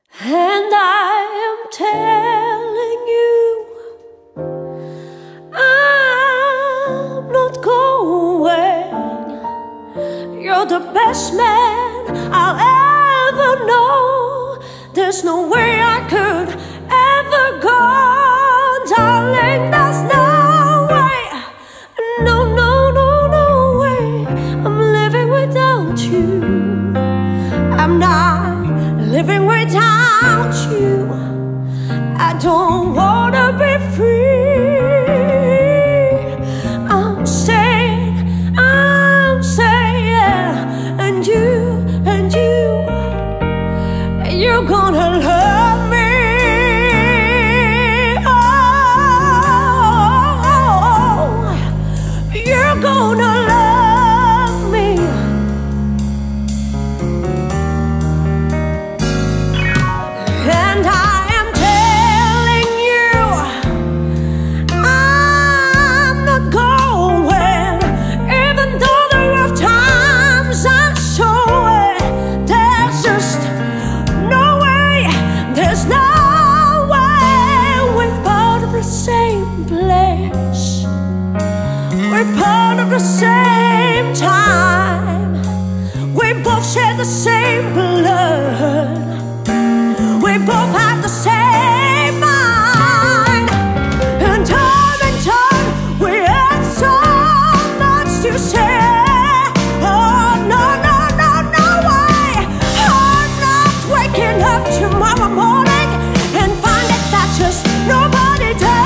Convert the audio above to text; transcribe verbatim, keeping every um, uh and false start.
And I am telling you, I'm not going. You're the best man I'll ever know. There's no way I could ever go, darling, there's no way. No, no, no, no way. I'm living without you. I'm not living without you. I don't wanna be free. I'm staying, I'm staying. And you, and you, you're gonna love me. Oh, you're gonna love me. And I am telling you, I'm not going. Even though the rough times are showing, there's just no way, there's no way. We're part of the same place, we're part of the same time. We both share the same blood, we both have the same mind. And time and time we had so much to share. Oh, no, no, no, no way. I'm not waking up tomorrow morning and finding that just nobody does.